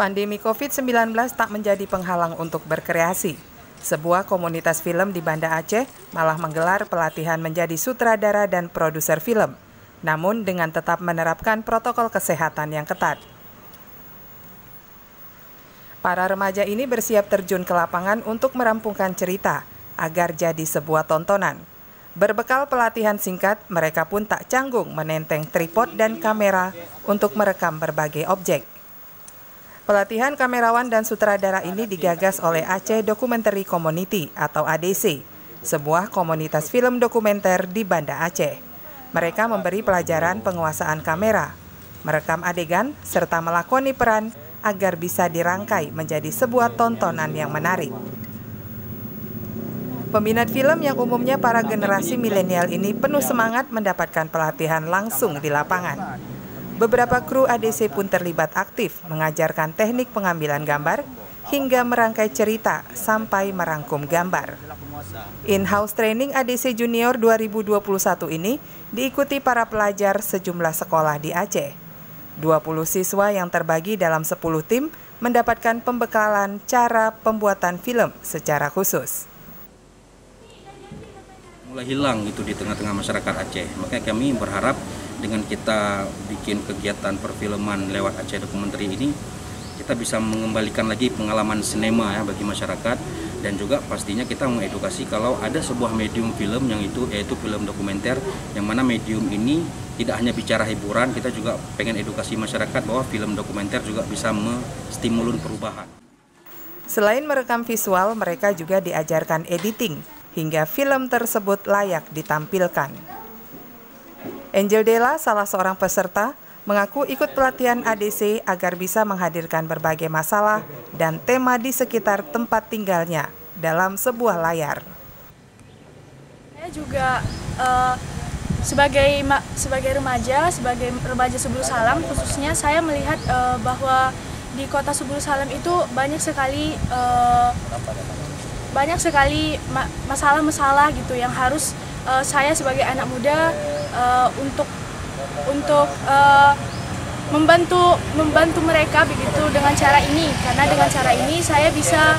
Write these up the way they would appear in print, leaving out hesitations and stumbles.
Pandemi COVID-19 tak menjadi penghalang untuk berkreasi. Sebuah komunitas film di Banda Aceh malah menggelar pelatihan menjadi sutradara dan produser film, namun dengan tetap menerapkan protokol kesehatan yang ketat. Para remaja ini bersiap terjun ke lapangan untuk merampungkan cerita agar jadi sebuah tontonan. Berbekal pelatihan singkat, mereka pun tak canggung menenteng tripod dan kamera untuk merekam berbagai objek. Pelatihan kamerawan dan sutradara ini digagas oleh Aceh Documentary Community atau ADC, sebuah komunitas film dokumenter di Banda Aceh. Mereka memberi pelajaran penguasaan kamera, merekam adegan, serta melakoni peran agar bisa dirangkai menjadi sebuah tontonan yang menarik. Peminat film yang umumnya para generasi milenial ini penuh semangat mendapatkan pelatihan langsung di lapangan. Beberapa kru ADC pun terlibat aktif mengajarkan teknik pengambilan gambar hingga merangkai cerita sampai merangkum gambar. In-house training ADC Junior 2021 ini diikuti para pelajar sejumlah sekolah di Aceh. 20 siswa yang terbagi dalam 10 tim mendapatkan pembekalan cara pembuatan film secara khusus. Mulai hilang gitu di tengah-tengah masyarakat Aceh. Makanya kami berharap dengan kita bikin kegiatan perfilman lewat Aceh Documentary ini, kita bisa mengembalikan lagi pengalaman sinema ya bagi masyarakat, dan juga pastinya kita mengedukasi kalau ada sebuah medium film yaitu film dokumenter, yang mana medium ini tidak hanya bicara hiburan, kita juga pengen edukasi masyarakat bahwa film dokumenter juga bisa menstimulus perubahan. Selain merekam visual, mereka juga diajarkan editing hingga film tersebut layak ditampilkan. Angel Della, salah seorang peserta, mengaku ikut pelatihan ADC agar bisa menghadirkan berbagai masalah dan tema di sekitar tempat tinggalnya dalam sebuah layar. Saya juga sebagai remaja Subulu Salam, khususnya saya melihat bahwa di kota Subulu Salam itu banyak sekali masalah-masalah gitu yang harus saya sebagai anak muda untuk membantu mereka begitu dengan cara ini, karena dengan cara ini saya bisa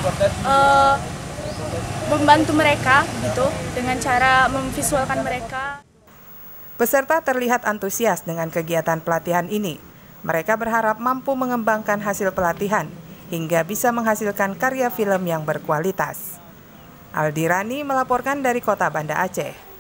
membantu mereka gitu dengan cara memvisualkan mereka. Peserta terlihat antusias dengan kegiatan pelatihan ini. Mereka berharap mampu mengembangkan hasil pelatihan hingga bisa menghasilkan karya film yang berkualitas. Aldirani melaporkan dari Kota Banda Aceh.